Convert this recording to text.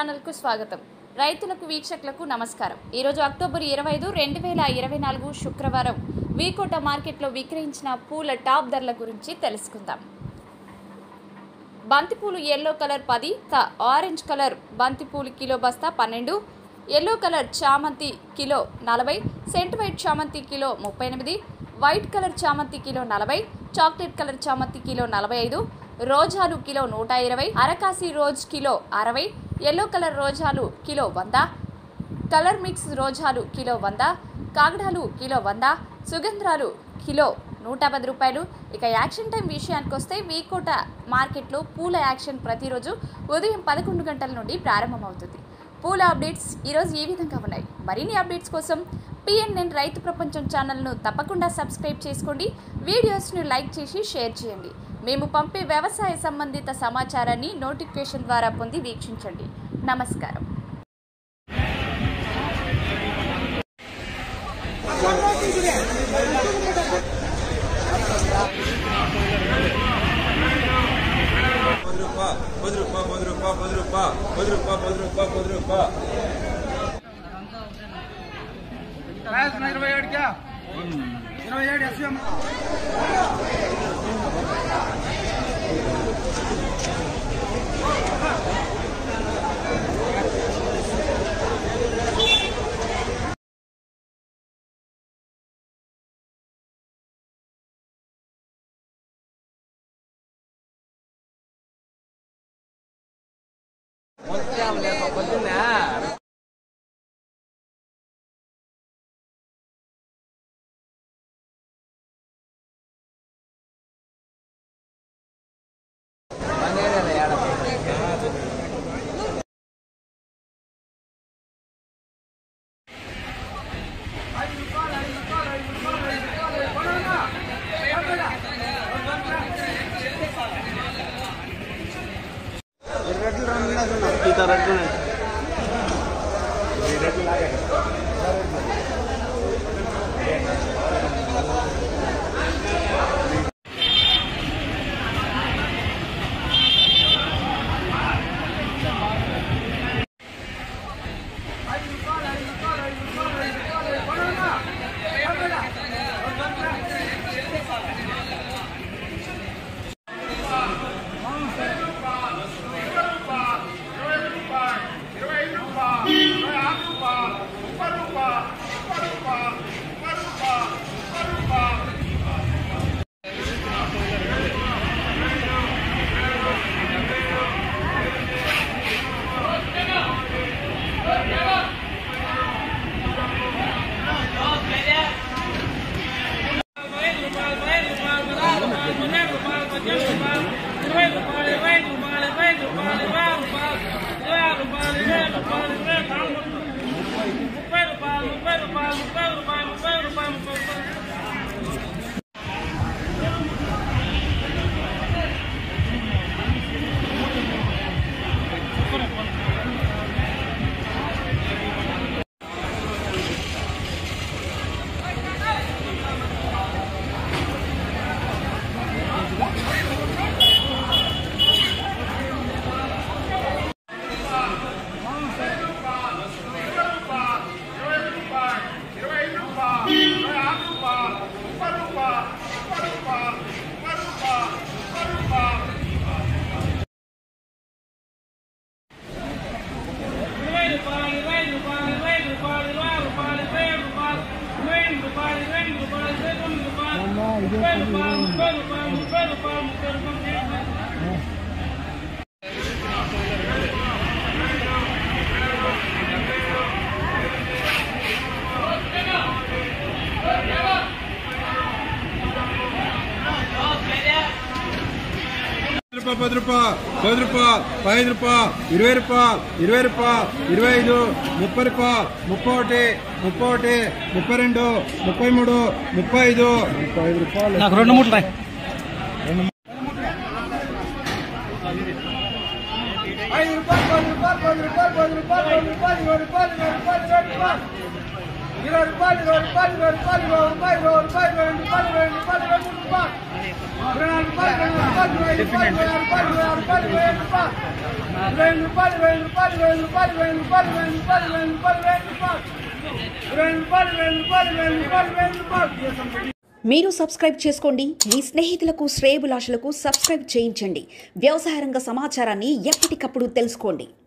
Channel కు స్వాగతం. రైతులకు వీక్షకులకు నమస్కారం. ఈ రోజు అక్టోబర్ 25, 2024 శుక్రవారం వీకోట మార్కెట్లో విక్రయించిన పూల టాప్ ధరల గురించి తెలుసుకుందాం. బంతిపూలు yellow కలర్ 10, ఆరెంజ్ కలర్ బంతిపూలు కిలో బస్తా 12, yellow కలర్ చామంతి కిలో 40, సెంట్ వైట్ చామంతి కిలో 38, వైట్ కలర్ చామంతి కిలో 40, చాక్లెట్ కలర్ చామంతి కిలో 45, రోజాలు కిలో 120, అరకాసి రోజ్ కిలో 60, yellow కలర్ రోజాలు కిలో 100, కలర్ మిక్స్ రోజాలు కిలో 100, కాగడాలు కిలో 100, సుగంధ్రాలు కిలో 110 రూపాయలు. ఇక యాక్షన్ టైం విషయానికి వస్తే వీకోట మార్కెట్లో పూల యాక్షన్ ప్రతిరోజు ఉదయం 11 గంటల నుండి ప్రారంభమవుతుంది. పూల అప్డేట్స్ ఈరోజు ఈ విధంగా ఉన్నాయి. మరిన్ని అప్డేట్స్ కోసం PNN రైతు ప్రపంచం ఛానల్ను తప్పకుండా సబ్స్క్రైబ్ చేసుకోండి. వీడియోస్ను లైక్ చేసి షేర్ చేయండి. మేము పంపే వ్యవసాయ సంబంధిత సమాచారాన్ని నోటిఫికేషన్ ద్వారా పొంది వీక్షించండి. నమస్కారం. ₹10, ₹10, ₹5, ₹20, ₹20, ₹25, ₹30, ₹31, ₹32, ₹33, ₹35. నాకు 2 మూటలు రాయి. ₹20, మీరు సబ్స్క్రైబ్ చేసుకోండి. మీ స్నేహితులకు శ్రేయోభిలాషులకు సబ్స్క్రైబ్ చేయించండి. వ్యవసాయ రంగ సమాచారాన్ని ఎప్పటికప్పుడు తెలుసుకోండి.